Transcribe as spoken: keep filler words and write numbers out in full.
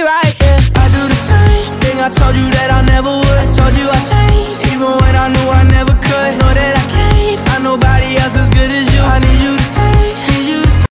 right, yeah. I do the same thing I told you that I never would. I told you I changed, even when I knew I never